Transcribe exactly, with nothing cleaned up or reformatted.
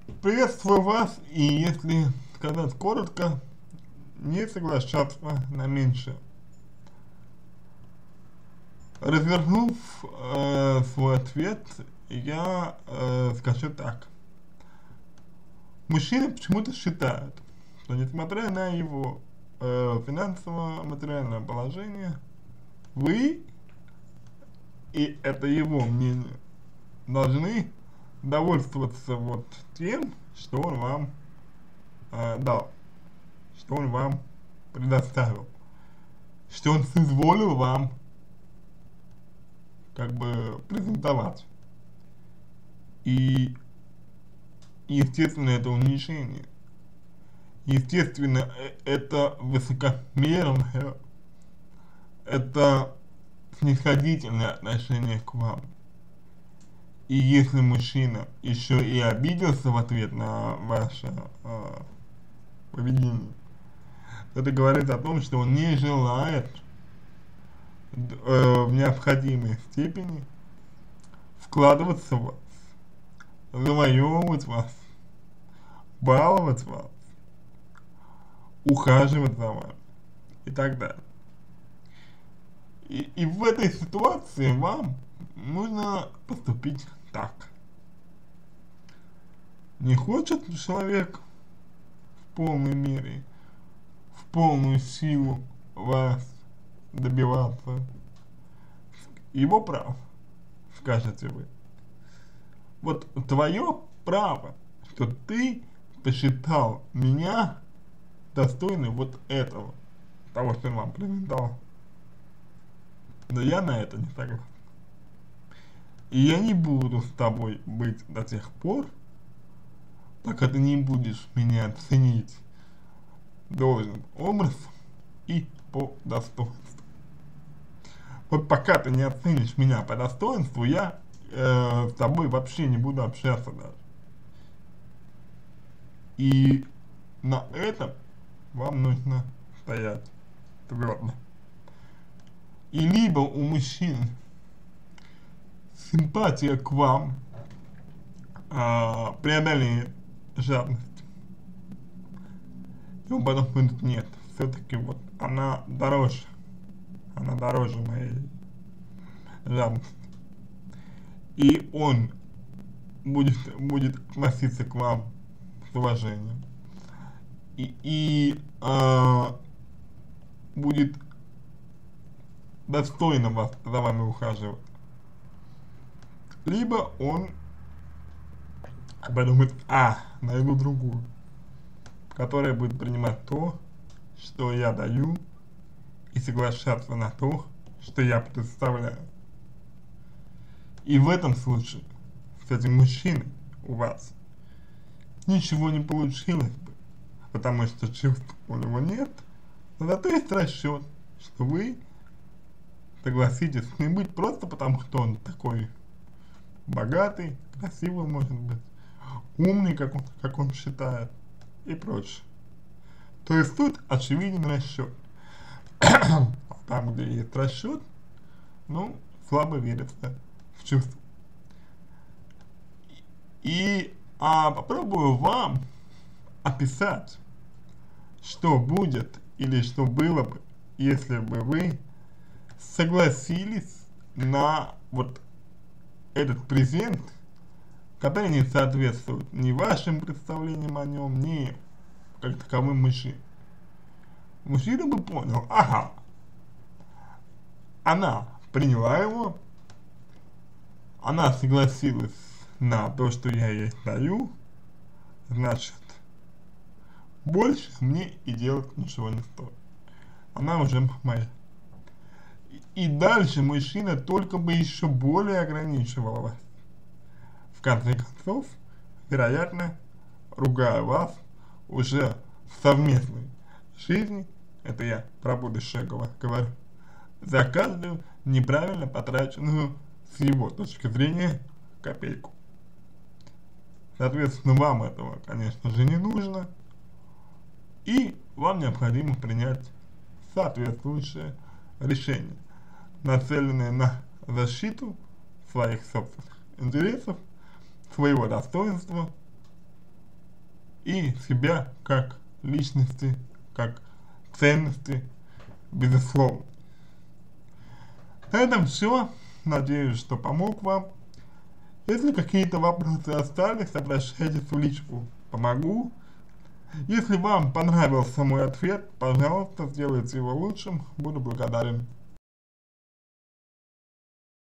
Приветствую вас, и если сказать коротко, не соглашаться на меньшее. Развернув э, свой ответ, я э, скажу так. Мужчины почему-то считают, что несмотря на его э, финансово-материальное положение, вы, и это его мнение, должны довольствоваться вот тем, что он вам э, дал, что он вам предоставил, что он соизволил вам как бы презентовать. И, естественно, это унижение. Естественно, э- это высокомерное, это снисходительное отношение к вам. И если мужчина еще и обиделся в ответ на ваше э, поведение, это говорит о том, что он не желает э, в необходимой степени вкладываться в вас, завоевывать вас, баловать вас, ухаживать за вами и так далее. И, и в этой ситуации вам нужно поступить так. Не хочет человек в полной мере, в полную силу вас добиваться, его право, скажете вы. Вот твое право, что ты посчитал меня достойным вот этого, того, что он вам презентовал. Но я на это не согласен. И я не буду с тобой быть до тех пор, пока ты не будешь меня ценить должным образом и по достоинству. Вот пока ты не оценишь меня по достоинству, я э, с тобой вообще не буду общаться даже. И на этом вам нужно стоять твердо. И либо у мужчин симпатия к вам а, преодолеет жадность, и он потом будет, нет, все-таки вот она дороже, она дороже моей жадности. И он будет, будет относиться к вам с уважением. И, и а, будет достойно вас, за вами ухаживать. Либо он подумает, а, найду другую, которая будет принимать то, что я даю, и соглашаться на то, что я представляю. И в этом случае с этим мужчиной у вас ничего не получилось бы, потому что чувств у него нет, но зато есть расчет, что вы согласитесь с ним быть просто потому, что он такой богатый, красивый, может быть, умный, как он, как он считает, и прочее. То есть тут очевиден расчет. Там, где есть расчет, ну, слабо верится в чувства. И а, попробую вам описать, что будет или что было бы, если бы вы согласились на вот этот презент, который не соответствует ни вашим представлениям о нем, ни как таковым мужчин. Мужчина бы понял, ага, она приняла его, она согласилась на то, что я ей даю, значит, больше мне и делать ничего не стоит. Она уже моя. И дальше мужчина только бы еще более ограничивал вас. В конце концов, вероятно, ругая вас уже в совместной жизни, это я про будущее говорю, за каждую неправильно потраченную с его точки зрения копейку. Соответственно, вам этого, конечно же, не нужно, и вам необходимо принять соответствующее решение, нацеленное на защиту своих собственных интересов, своего достоинства и себя как личности, как ценности, безусловно. На этом все. Надеюсь, что помог вам. Если какие-то вопросы остались, обращайтесь в личку. Помогу. Если вам понравился мой ответ, пожалуйста, сделайте его лучшим. Буду благодарен.